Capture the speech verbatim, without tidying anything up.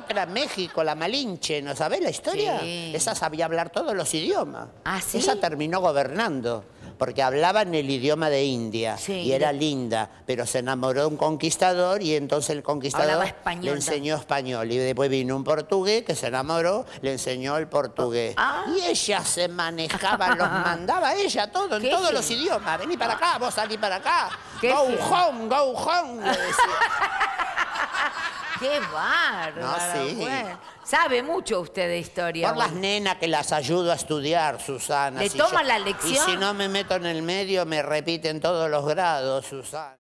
otra en México, la Malinche, ¿no sabés la historia? Sí. Esa sabía hablar todos los idiomas. ¿Ah, sí? Esa terminó gobernando, porque hablaba en el idioma de India, Sí, y era de... linda, pero se enamoró de un conquistador y entonces el conquistador le enseñó español. Y después vino un portugués que se enamoró, le enseñó el portugués. Ah. Y ella se manejaba, los mandaba ella todo, en todos los idiomas. Vení para acá, vos salí para acá. Go fin? home, go home, le decía. ¡Qué bárbaro! No, sí. Bueno, sabe mucho usted de historia. Por las nenas que las ayudo a estudiar, Susana. ¿Le si toma yo, la lección? Y si no me meto en el medio, me repiten todos los grados, Susana.